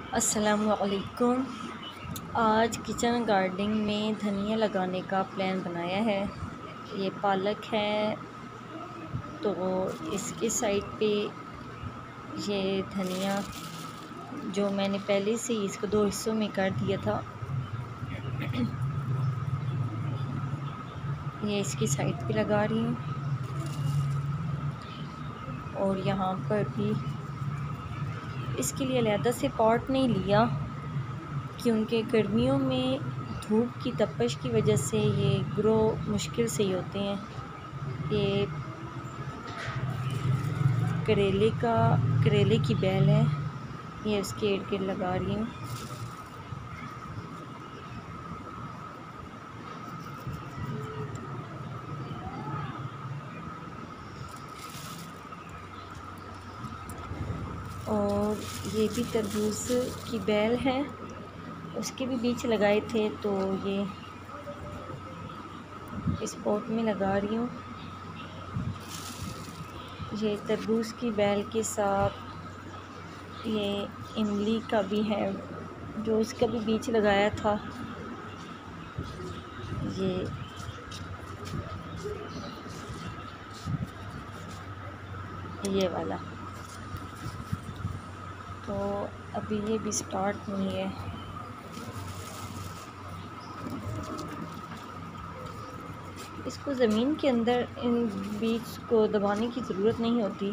अस्सलामुअलैकुम। आज kitchen gardening में धनिया लगाने का प्लान बनाया है। ये पालक है तो इसके साइड पे ये धनिया जो मैंने पहले से ही इसको 2 हिस्सों में कर दिया था, ये इसकी साइड पे लगा रही हूँ। और यहाँ पर भी इसके लिए अलहदा से पॉट नहीं लिया क्योंकि गर्मियों में धूप की तपश की वजह से ये ग्रो मुश्किल से ही होते हैं। ये करेले की बेल है, ये उसके इर्द गिर्द लगा रही हूँ। और ये भी तरबूज की बेल है, उसके भी बीज लगाए थे तो ये इस पॉट में लगा रही हूँ। ये तरबूज की बेल के साथ ये इमली का भी है जो उसका भी बीज लगाया था, ये वाला। तो अभी ये भी स्टार्ट नहीं है। इसको ज़मीन के अंदर इन बीज को दबाने की ज़रूरत नहीं होती,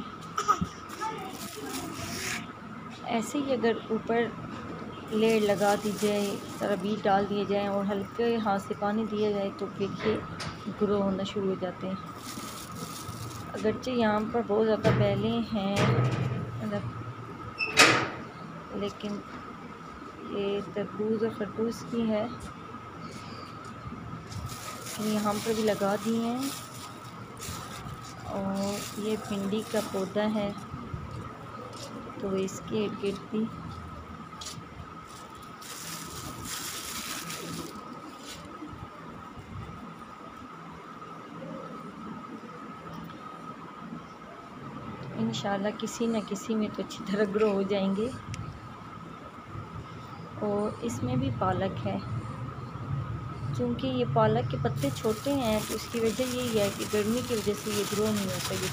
ऐसे ही अगर ऊपर लेयर लगा दी जाए, सारा बीज डाल दिए जाए और हल्के हाथ से पानी दिया जाए तो देखिए ग्रो होना शुरू हो जाते हैं। अगरचे यहाँ पर बहुत ज़्यादा बेलें हैं लेकिन ये तरबूज और खरबूज की है, यहाँ पर भी लगा दिए हैं। और ये भिंडी का पौधा है तो इसके इर्द गिर्द भी इंशाल्लाह किसी न किसी में तो अच्छी तरह ग्रो हो जाएंगे। और इसमें भी पालक है, क्योंकि ये पालक के पत्ते छोटे हैं तो इसकी वजह यही है कि गर्मी की वजह से ये ग्रो नहीं हो सके।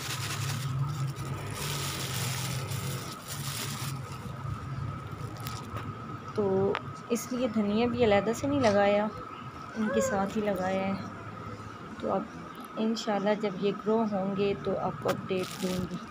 तो इसलिए धनिया भी अलहदा से नहीं लगाया, इनके साथ ही लगाया है। तो अब इंशाल्लाह जब ये ग्रो होंगे तो आपको अपडेट दूँगी।